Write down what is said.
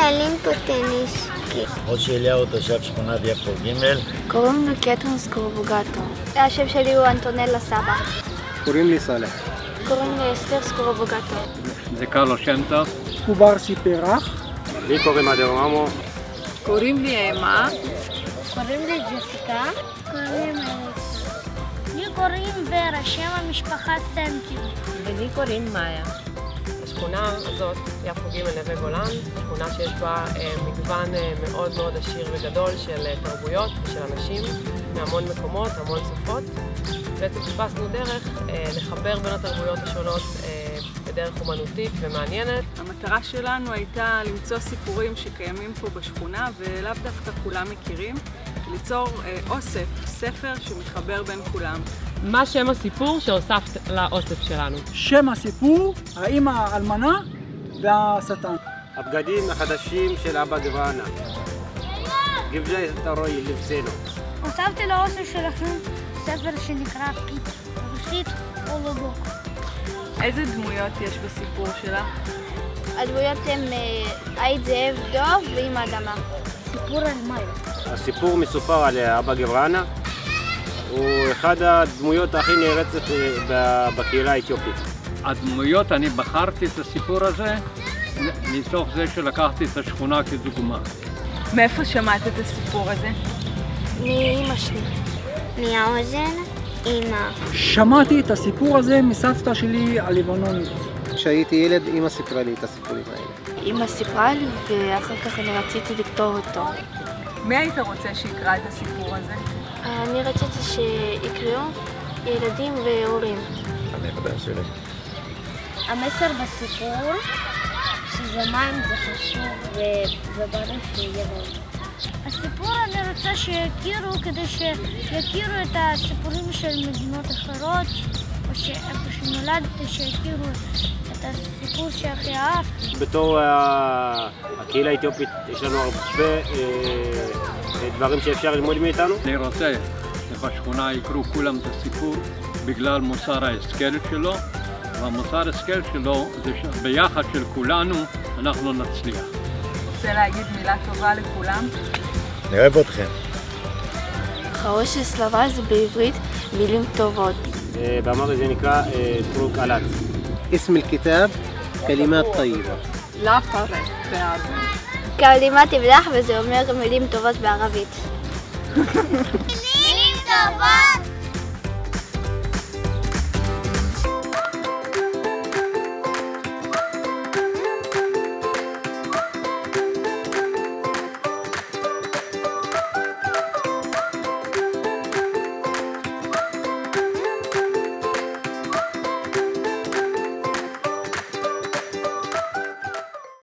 מנהלים פה טניס. משה אליהו, תושב שכונת יפו ג'. קוראים לי קטרין סקורבוגטו. השם שלי הוא אנטונלה סבא. קוראים לי סלח. קוראים לי אסתר סקורבוגטו. זה קרלו שנטה. קוברסי פרח. לי קוראים אדר ממו. קוראים לי אמה. קוראים לי ג'סיקה. קוראים לי לי קוראים ורה, שם המשפחה סנטיו. ולי קוראים מאיה. השכונה הזאת, יפו ג' נווה גולן, שכונה שיש בה מגוון מאוד מאוד עשיר וגדול של תרבויות ושל אנשים מהמון מקומות, המון שפות. בעצם חיפשנו דרך לחבר בין התרבויות השונות בדרך אומנותית ומעניינת. המטרה שלנו הייתה למצוא סיפורים שקיימים פה בשכונה ולאו דווקא כולם מכירים, ליצור אוסף, ספר שמחבר בין כולם. מה שם הסיפור שהוספת לאוסף שלנו? שם הסיפור, האמא האלמנה והשטן. הבגדים החדשים של אבא גברנה. גבלי תרוי לבסנו. הוספתי לאוסף שלכם ספר שנקרא פיט, רוסית או לובוק. איזה דמויות יש בסיפור שלה? הדמויות הן עית זאב דוב ועם האדמה. סיפור על מאיה. הסיפור מסופר על אבא גברנה. הוא אחד הדמויות הכי נערצת בקהילה האתיופית. הדמויות, אני בחרתי את הסיפור הזה מתוך זה שלקחתי את השכונה כדוגמה. מאיפה שמעת את הסיפור הזה? מאמא שלי. מהאוזן, אמא. שמעתי את הסיפור הזה מסבתא שלי הלבנונית. כשהייתי ילד, אמא סיפרה לי את הסיפורים האלה. אמא סיפרה לי ואחר כך אני רציתי לכתוב אותו. מי היית רוצה שיקרא את הסיפור הזה? אני רציתי שיקראו ילדים והורים. הנכדה שלי. המסר בסיפור שזה מים זה חשוב וברור שיהיה מים. הסיפור אני רוצה שיכירו כדי שיכירו את הסיפורים של מדינות אחרות או שאיפה שנולדתי שיכירו את הסיפור שהכי אהבתי. בתור הקהילה האתיופית יש לנו הרבה דברים שאפשר ללמוד מאיתנו. אני רוצה שבשכונה יקראו כולם את הסיפור בגלל מוסר ההשכל שלו, והמוסר ההשכל שלו זה שביחד של כולנו אנחנו נצליח. רוצה להגיד מילה טובה לכולם? אני אוהב אתכם. חרושת סלבה זה בעברית מילים טובות. באמהרית זה נקרא טרוק עלת. اسم الكتاب كلمات طيبة. לא פרק בערבית. כלימת תבלח וזה אומר מילים טובות בערבית. מילים טובות!